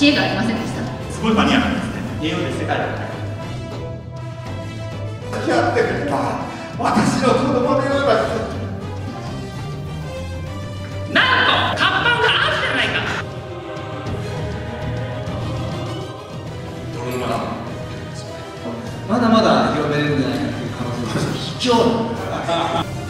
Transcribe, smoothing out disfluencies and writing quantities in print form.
知恵がありませんでした。 すごいマニアなんですね。栄養で世界を変える。 付き合ってくれた私の子供のような人。 なんと看板があるじゃないか。 泥沼だ。 まだまだ広めれるんじゃないかっていう可能性が卑怯だ。